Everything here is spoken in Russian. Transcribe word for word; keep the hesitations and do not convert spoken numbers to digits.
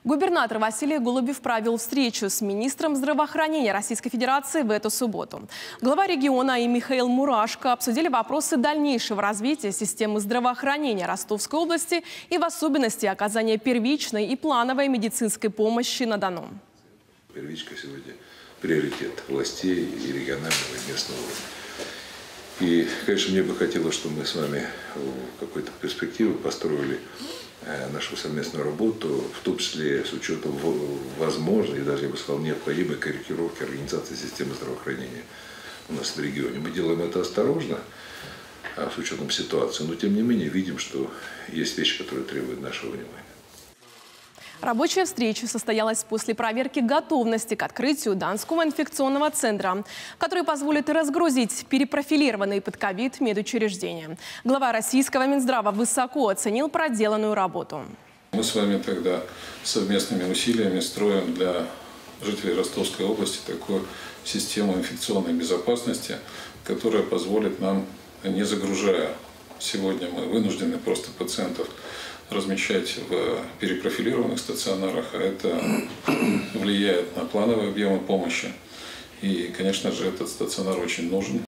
Губернатор Василий Голубев провел встречу с министром здравоохранения Российской Федерации в эту субботу. Глава региона и Михаил Мурашко обсудили вопросы дальнейшего развития системы здравоохранения Ростовской области и в особенности оказания первичной и плановой медицинской помощи на Дону. Первичка сегодня приоритет властей и регионального, и местного уровня. И, конечно, мне бы хотелось, чтобы мы с вами в какой-то перспективе построили нашу совместную работу, в том числе с учетом возможной, и даже, я бы сказал, необходимой корректировки организации системы здравоохранения у нас в регионе. Мы делаем это осторожно, с учетом ситуации, но тем не менее видим, что есть вещи, которые требуют нашего внимания. Рабочая встреча состоялась после проверки готовности к открытию Донского инфекционного центра, который позволит разгрузить перепрофилированные под ковид медучреждения. Глава российского Минздрава высоко оценил проделанную работу. Мы с вами тогда совместными усилиями строим для жителей Ростовской области такую систему инфекционной безопасности, которая позволит нам, не загружая, сегодня мы вынуждены просто пациентов размещать в перепрофилированных стационарах, а это влияет на плановые объемы помощи. И, конечно же, этот стационар очень нужен.